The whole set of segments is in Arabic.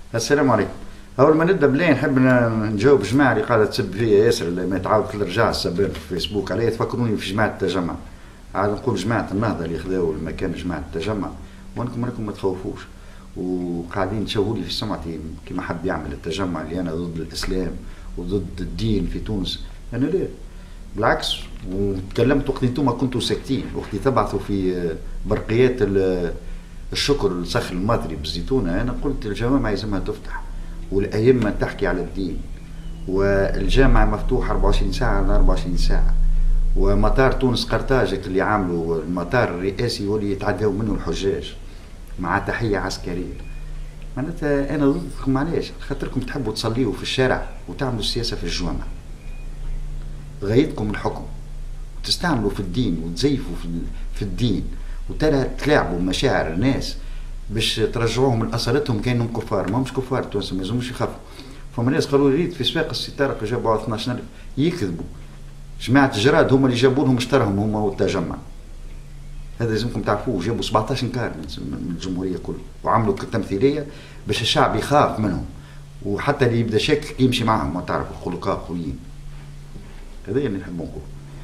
السلام عليكم. اول ما نبدا بلاي نحب نجاوب جماعه اللي قاعده تسب فيا ياسر، اللي ما تعاود ترجع السبان في الفيسبوك عليا تفكروني في جماعه التجمع. عاد نقول جماعه النهضه اللي خذاو المكان جماعه التجمع، وانكم راكم ما تخوفوش وقاعدين تشوهوا لي في سمعتي كما حب يعمل التجمع اللي انا ضد الاسلام وضد الدين في تونس. انا لا، بالعكس. وتكلمت وقت انتم كنتوا ساكتين، وقت تبعثوا في برقيات الشكر لصخر الماطري بالزيتونه، انا قلت الجوامع يلزمها تفتح والأئمة تحكي على الدين، والجامع مفتوح 24 ساعة على 24 ساعة، ومطار تونس قرطاجك اللي عاملوا المطار الرئاسي واللي يتعداو منه الحجاج مع تحية عسكرية. معناتها أنا ضدكم، علاش؟ خاطركم تحبوا تصليوا في الشارع وتعملوا السياسة في الجوامع. غايتكم الحكم وتستعملوا في الدين وتزيفوا في الدين وتلاعبوا مشاعر الناس باش ترجعوهم لاصالتهم كانهم كفار. ما همش كفار التوانسه، ما يلزموش يخافوا. فما ناس قالوا ريت في سباق السي طارق جابوا 12000، يكذبوا. جماعه الجراد هما اللي جابوا لهم اشتراهم هما والتجمع. هذا لازمكم تعرفوه. جابوا 17 كار من الجمهوريه كله وعملوا تمثيليه باش الشعب يخاف منهم، وحتى اللي يبدا شاكك يمشي معهم. ما تعرفوا خلقاء خويين. هذا اللي نحب نقول.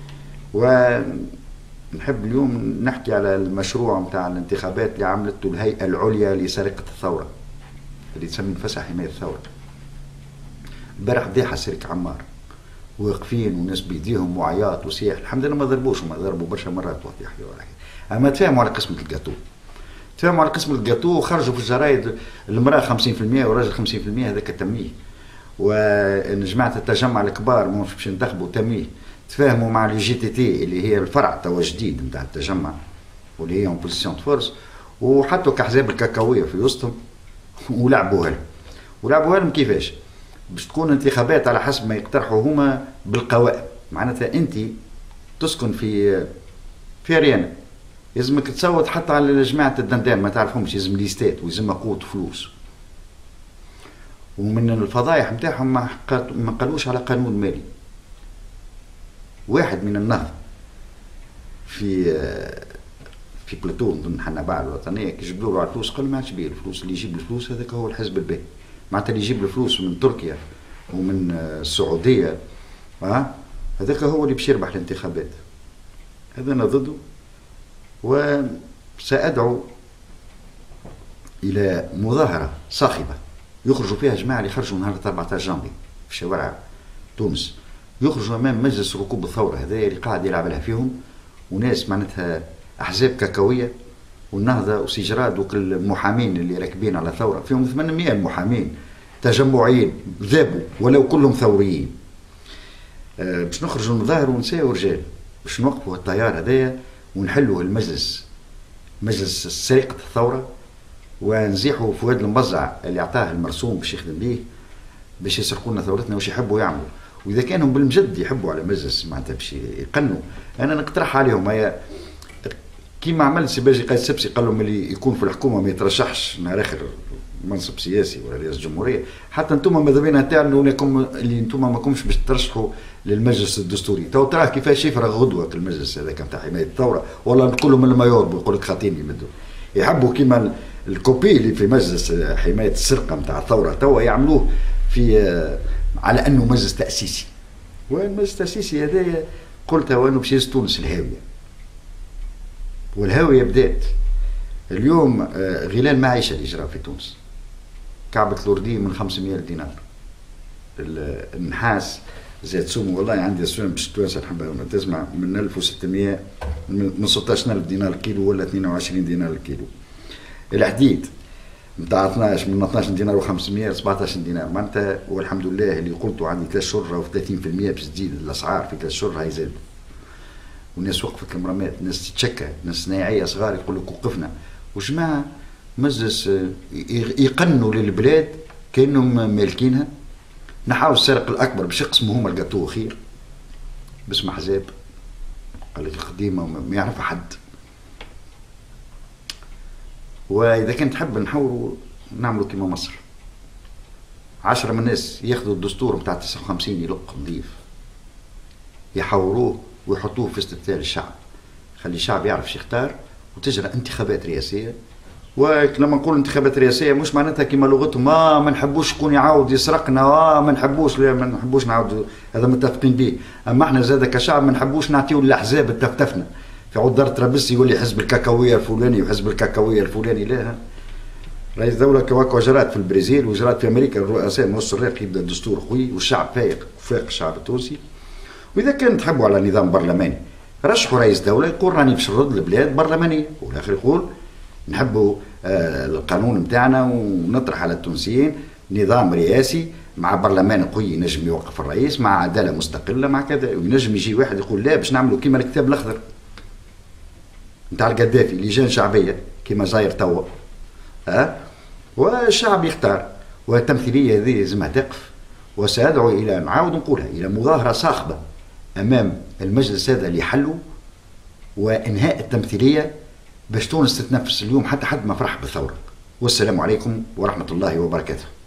نحب اليوم نحكي على المشروع متاع الانتخابات اللي عملته الهيئة العليا لسرقة الثورة اللي تسمي نفسها حماية الثورة. امبارح فضيحة سيرك عمار، واقفين وناس بيديهم وعياط وسياح. الحمد لله ما ضربوش، وما ضربوا برشا مرات وقت يحكيوا على حاجة. اما تفاهموا على قسمة الجاتو، تفاهموا على قسمة الجاتو وخرجوا في الجرايد المرأة 50% والراجل 50%. هذاك تمويه. وجماعة التجمع الكبار مش باش ينتخبوا تمويه. تفاهموا مع الجي تي تي اللي هي الفرع توا جديد نتاع التجمع واللي هي اون بوزيسيون فورس، وحطوا كحزاب الكاكاويه في وسطهم ولعبوها لهم كيفاش؟ باش تكون انتخابات على حسب ما يقترحوا هما بالقوائم. معناتها انت تسكن في اريانا، يلزمك تصوت حتى على جماعه الدندان ما تعرفهمش، يلزم ليستات ويلزم قوت فلوس. ومن الفضايح نتاعهم ما قالوش على قانون مالي. واحد من النهضة في بلاتون ضمن حنا الوطنية كي جبدوا له على الفلوس قال ما عادش بيه الفلوس، اللي يجيب الفلوس هذاك هو الحزب الباهي. معناتها اللي يجيب الفلوس من تركيا ومن السعودية هذاك هو اللي باش يربح الانتخابات. هذا أنا ضده، وسأدعو إلى مظاهرة صاخبة يخرجوا فيها جماعة اللي خرجوا نهار 14 جانفي في شوارع تونس، يخرجوا امام مجلس ركوب الثوره هذا اللي قاعد يلعب لها فيهم، وناس معناتها احزاب كاكاويه والنهضه وسجراد وكل المحامين اللي راكبين على ثوره فيهم 800 محامين تجمعيين ذابوا ولو كلهم ثوريين. باش نخرجوا نظاهروا نساء ورجال باش نوقفوا التيار هذايا ونحلوا المجلس، مجلس سرقه الثوره، ونزيحوا فؤاد المبزع اللي اعطاه المرسوم باش يخدم بيه باش يسرقوا لنا ثورتنا واش يحبوا يعملوا. واذا كانوا بالمجد يحبوا على مجلس معناتها باش يقنوا، انا نقترح عليهم هي كيما عمل سي باجي قايد سبسي قال لهم اللي يكون في الحكومه ما يترشحش نهار اخر منصب سياسي ولا رئاسه جمهوريه. حتى انتم ماذا بينا تعلنوا لكم اللي انتم ما كومش باش ترشحوا للمجلس الدستوري. تو تراه كيفاش يفرغ غدوه المجلس هذاك نتاع حمايه الثوره، والله نقول لهم من المايور يقول لك خاطيني يمدوا يحبوا كيما الكوبي اللي في مجلس حمايه السرقه نتاع الثوره توا يعملوه في على انه مجلس تاسيسي. والمجلس التاسيسي هذايا قلت وانه باش يهز تونس الهاويه، والهاويه بدات اليوم. غلال معيشه اللي جرى في تونس، كعبة الورديه من 500 دينار، النحاس زاد سومه. والله عندي السنه باش توانسه نحبها تسمع من 1600 من 16000 دينار الكيلو ولا 22 دينار الكيلو. الحديد نتاع 12 من 12 دينار و500 17 دينار. معناتها والحمد لله اللي قلته عندي 3 شهور و 30% باش تزيد الاسعار في 3 شهور هاي زاد. والناس وقفت المرامات، ناس تتشكى، ناس صنايعيه صغار يقول لك وقفنا. وجماعه مجلس يقنوا للبلاد كانهم مالكينها، نحاول السرق الاكبر باش يقسموا هما الجاتو خير باسم احزاب. قال لك القديمه ما يعرفها حد. واذا كنت تحب نحاولوا نعملوا كيما مصر، 10 من الناس ياخذوا الدستور بتاع 59 يلق نظيف يحوروه ويحطوه في استفتاء الشعب، خلي الشعب يعرف شو يختار، وتجرى انتخابات رئاسيه ولما نقول انتخابات رئاسيه مش معناتها كما لغتهم ما نحبوش شكون يعاود يسرقنا، ما نحبوش، لا ما نحبوش نعاود، هذا متفقين به. اما احنا زاد كشعب ما نحبوش نعطيو للاحزاب التفتفنا في عود دار ترابيزي يقول لي حزب الكاكاويه الفلاني وحزب الكاكاويه الفلاني. لا، رئيس دولة كواكو جرات في البرازيل وجرات في امريكا، الرؤساء نص الريق يبدا الدستور قوي والشعب فايق وفاق الشعب التونسي. واذا كان تحبوا على نظام برلماني رشحوا رئيس دولة يقول راني باش نرد البلاد برلمانية، والاخر يقول نحبوا القانون نتاعنا ونطرح على التونسيين نظام رئاسي مع برلمان قوي ينجم يوقف الرئيس، مع عداله مستقله، مع كذا. وينجم يجي واحد يقول لا باش نعملوا كيما الكتاب الاخضر نتاع القذافي، لجان شعبيه كيما صاير توا، والشعب يختار. والتمثيليه هذه لازمها تقف، وسادعو الى، نعاود نقولها، الى مظاهره صاخبه امام المجلس هذا لحله وانهاء التمثيليه باش تونس تتنفس اليوم حتى حد ما فرح بالثوره. والسلام عليكم ورحمه الله وبركاته.